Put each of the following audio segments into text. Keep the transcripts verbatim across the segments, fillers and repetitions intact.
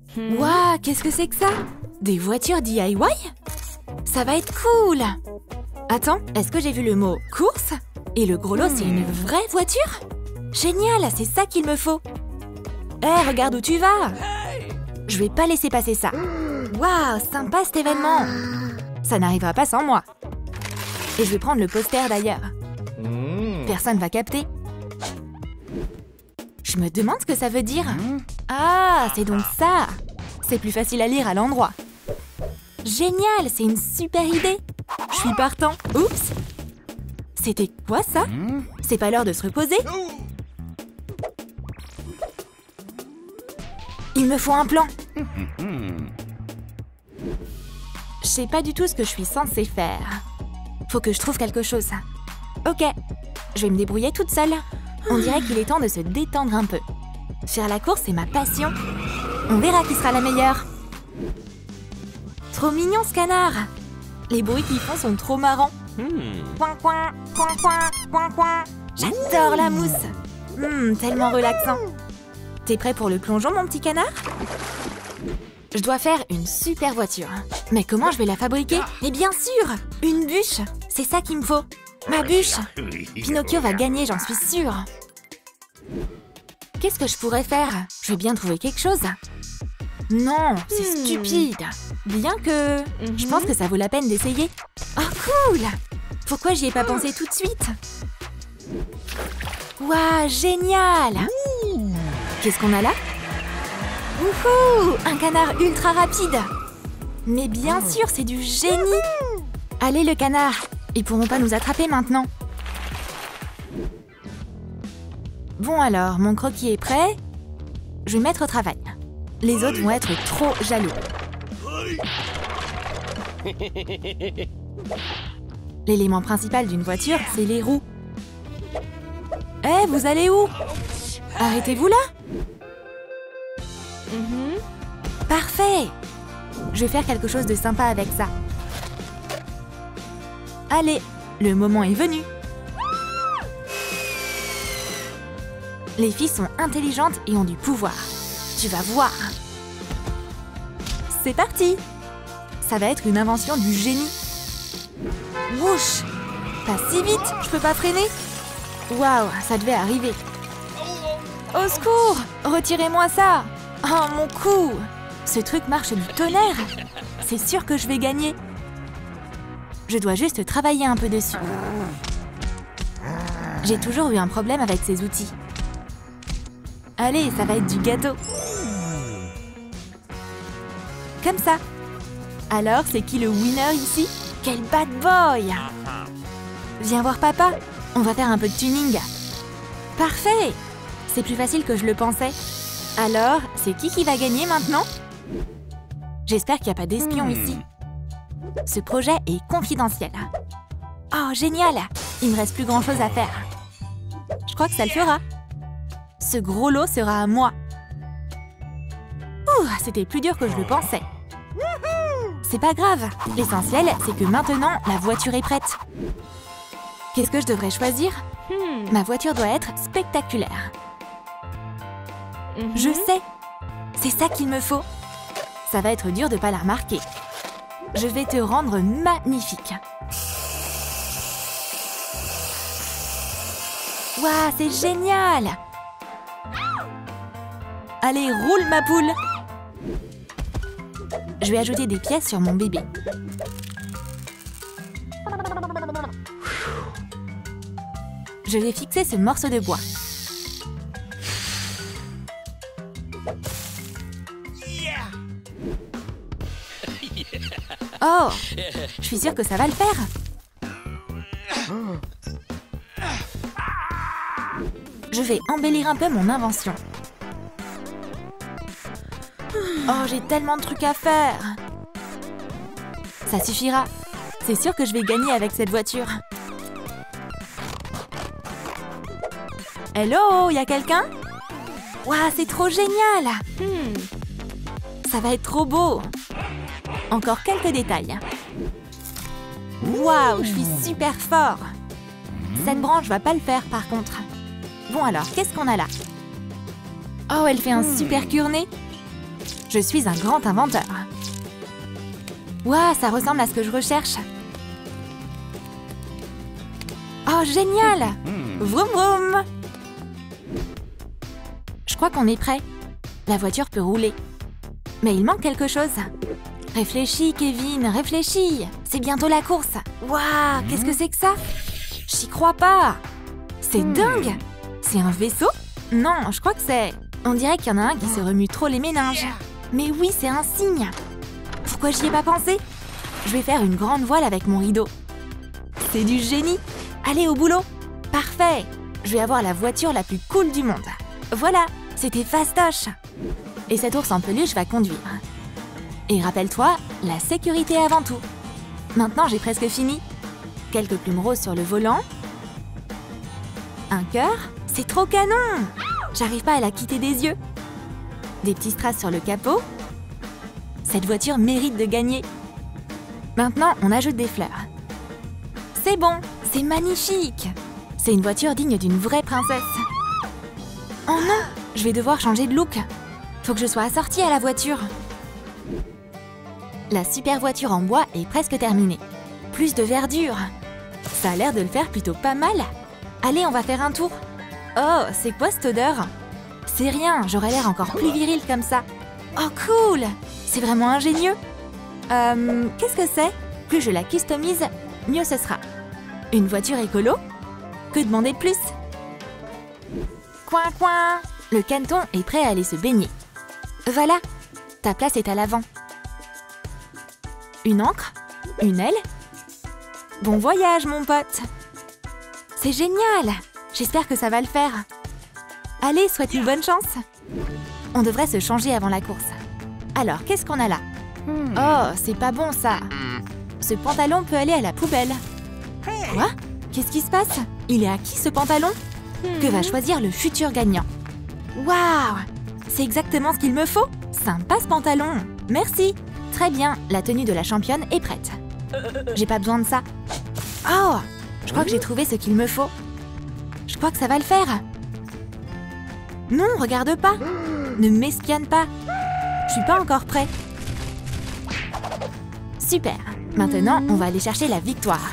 Waouh, qu'est-ce que c'est que ça? Des voitures D I Y? Ça va être cool! Attends, est-ce que j'ai vu le mot « course » ? Et le gros lot, c'est une vraie voiture? Génial, c'est ça qu'il me faut! Hé, hey, regarde où tu vas! Je vais pas laisser passer ça. Waouh, sympa cet événement! Ça n'arrivera pas sans moi. Et je vais prendre le poster d'ailleurs. Personne va capter. Je me demande ce que ça veut dire. Ah, c'est donc ça! C'est plus facile à lire à l'endroit. Génial, c'est une super idée! Je suis partant. Oups! C'était quoi ça? C'est pas l'heure de se reposer? Il me faut un plan. Je sais pas du tout ce que je suis censée faire. Faut que je trouve quelque chose. Ok, je vais me débrouiller toute seule. On dirait qu'il est temps de se détendre un peu. Faire la course, c'est ma passion. On verra qui sera la meilleure. Trop mignon ce canard. Les bruits qu'ils font sont trop marrants. Coin, coin, coin, coin, coin, coin. J'adore la mousse. Mmh, tellement relaxant. T'es prêt pour le plongeon, mon petit canard? Je dois faire une super voiture. Mais comment je vais la fabriquer? Mais bien sûr, une bûche. C'est ça qu'il me faut. Ma bûche. Pinocchio va gagner, j'en suis sûre. Qu'est-ce que je pourrais faire? Je vais bien trouver quelque chose. Non, c'est stupide. Bien que... Je pense que ça vaut la peine d'essayer. Oh, cool! Pourquoi j'y ai pas pensé tout de suite? Waouh, génial! Qu'est-ce qu'on a là? Wouhou! Un canard ultra rapide! Mais bien sûr, c'est du génie! Allez, le canard! Ils pourront pas nous attraper maintenant. Bon alors, mon croquis est prêt. Je vais me mettre au travail. Les autres vont être trop jaloux. L'élément principal d'une voiture, c'est les roues. Eh, hey, vous allez où? Arrêtez-vous là? Mm-hmm. Parfait! Je vais faire quelque chose de sympa avec ça. Allez, le moment est venu. Les filles sont intelligentes et ont du pouvoir. Tu vas voir. C'est parti! Ça va être une invention du génie. Wouch! Pas si vite, je peux pas freiner. Waouh, ça devait arriver. Au secours! Retirez-moi ça! Oh, mon cou! Ce truc marche du tonnerre. C'est sûr que je vais gagner. Je dois juste travailler un peu dessus. J'ai toujours eu un problème avec ces outils. Allez, ça va être du gâteau. Comme ça. Alors, c'est qui le winner ici? Quel bad boy! Viens voir papa. On va faire un peu de tuning. Parfait! C'est plus facile que je le pensais. Alors, c'est qui qui va gagner maintenant? J'espère qu'il n'y a pas d'espion hmm. ici. Ce projet est confidentiel. Oh, génial! Il me reste plus grand-chose à faire. Je crois que ça le fera. Ce gros lot sera à moi. Ouh, c'était plus dur que je le pensais. C'est pas grave. L'essentiel, c'est que maintenant, la voiture est prête. Qu'est-ce que je devrais choisir? hmm. Ma voiture doit être spectaculaire. Mm-hmm. Je sais. C'est ça qu'il me faut. Ça va être dur de pas la remarquer. Je vais te rendre magnifique. Waouh, c'est génial! Allez, roule ma poule! Je vais ajouter des pièces sur mon bébé. Je vais fixer ce morceau de bois. Oh! Je suis sûre que ça va le faire! Je vais embellir un peu mon invention. Oh, j'ai tellement de trucs à faire! Ça suffira. C'est sûr que je vais gagner avec cette voiture. Hello, y a quelqu'un? Waouh, c'est trop génial! hmm. Ça va être trop beau! Encore quelques détails. Waouh, je suis super fort! Cette branche va pas le faire par contre. Bon alors, qu'est-ce qu'on a là? Oh, elle fait un super cure-nez. Je suis un grand inventeur. Waouh, ça ressemble à ce que je recherche. Oh, génial! Vroom vroom! Je crois qu'on est prêt. La voiture peut rouler. Mais il manque quelque chose. Réfléchis, Kevin, réfléchis. C'est bientôt la course. Waouh, qu'est-ce que c'est que ça? J'y crois pas. C'est dingue. C'est un vaisseau? Non, je crois que c'est... On dirait qu'il y en a un qui se remue trop les méninges. Mais oui, c'est un signe. Pourquoi j'y ai pas pensé? Je vais faire une grande voile avec mon rideau. C'est du génie. Allez, au boulot. Parfait. Je vais avoir la voiture la plus cool du monde. Voilà, c'était fastoche. Et cet ours en peluche va conduire. Et rappelle-toi, la sécurité avant tout. Maintenant, j'ai presque fini. Quelques plumes roses sur le volant. Un cœur. C'est trop canon! J'arrive pas à la quitter des yeux. Des petits strass sur le capot. Cette voiture mérite de gagner. Maintenant, on ajoute des fleurs. C'est bon, c'est magnifique. C'est une voiture digne d'une vraie princesse. Oh non, je vais devoir changer de look. Faut que je sois assortie à la voiture. La super voiture en bois est presque terminée. Plus de verdure. Ça a l'air de le faire plutôt pas mal. Allez, on va faire un tour. Oh, c'est quoi cette odeur? C'est rien, j'aurais l'air encore plus viril comme ça. Oh, cool! C'est vraiment ingénieux. Euh, qu'est-ce que c'est? Plus je la customise, mieux ce sera. Une voiture écolo? Que demander de plus? Coin, coin! Le canton est prêt à aller se baigner. Voilà, ta place est à l'avant. Une encre? Une aile? Bon voyage, mon pote! C'est génial! J'espère que ça va le faire. Allez, souhaite-nous bonne chance. On devrait se changer avant la course. Alors, qu'est-ce qu'on a là? Oh, c'est pas bon, ça. Ce pantalon peut aller à la poubelle. Quoi? Qu'est-ce qui se passe? Il est à qui, ce pantalon? Que va choisir le futur gagnant? Waouh! C'est exactement ce qu'il me faut. Sympa, ce pantalon. Merci. Très bien, la tenue de la championne est prête. J'ai pas besoin de ça. Oh! Je crois que j'ai trouvé ce qu'il me faut. Je crois que ça va le faire. Non, regarde pas. Ne m'espionne pas. Je suis pas encore prêt. Super. Maintenant, on va aller chercher la victoire.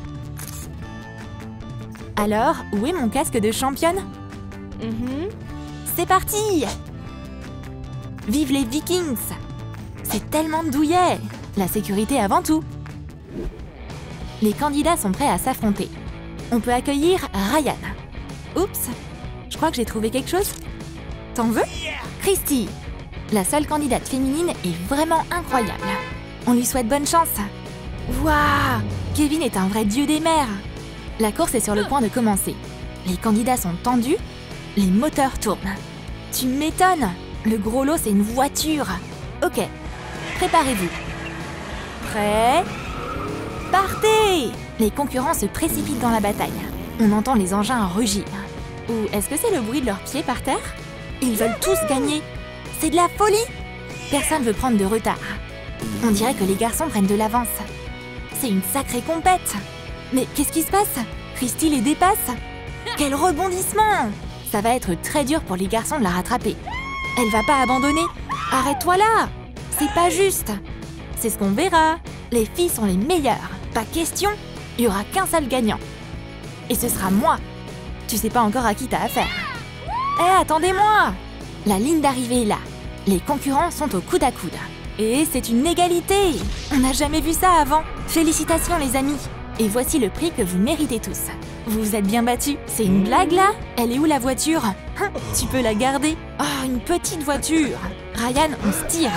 Alors, où est mon casque de championne? Mm-hmm. C'est parti! Vive les Vikings! C'est tellement douillet! La sécurité avant tout. Les candidats sont prêts à s'affronter. On peut accueillir Ryan. Oups, je crois que j'ai trouvé quelque chose. T'en veux? Christy, la seule candidate féminine est vraiment incroyable. On lui souhaite bonne chance. Waouh! Kevin est un vrai dieu des mers. La course est sur le point de commencer. Les candidats sont tendus, les moteurs tournent. Tu m'étonnes! Le gros lot, c'est une voiture. Ok, préparez-vous. Prêt? Partez! Les concurrents se précipitent dans la bataille. On entend les engins rugir. Ou est-ce que c'est le bruit de leurs pieds par terre? Ils veulent tous gagner. C'est de la folie! Personne veut prendre de retard. On dirait que les garçons prennent de l'avance. C'est une sacrée compète. Mais qu'est-ce qui se passe? Christy les dépasse. Quel rebondissement! Ça va être très dur pour les garçons de la rattraper. Elle va pas abandonner. Arrête-toi là! C'est pas juste. C'est ce qu'on verra. Les filles sont les meilleures. Pas question. Il y aura qu'un seul gagnant. Et ce sera moi. Tu sais pas encore à qui t'as affaire. Hé, hey, attendez-moi! La ligne d'arrivée est là. Les concurrents sont au coude à coude. Et c'est une égalité! On n'a jamais vu ça avant. Félicitations les amis. Et voici le prix que vous méritez tous. Vous vous êtes bien battus. C'est une blague là? Elle est où la voiture? Hein, tu peux la garder. Oh, une petite voiture. Ryan, on se tire.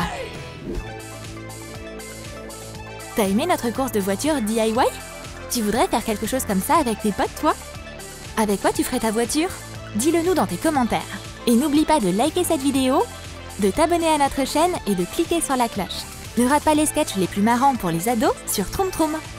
T'as aimé notre course de voiture D I Y? Tu voudrais faire quelque chose comme ça avec tes potes, toi? Avec quoi tu ferais ta voiture? Dis-le nous dans tes commentaires. Et n'oublie pas de liker cette vidéo, de t'abonner à notre chaîne et de cliquer sur la cloche. Ne rate pas les sketchs les plus marrants pour les ados sur Troom Troom.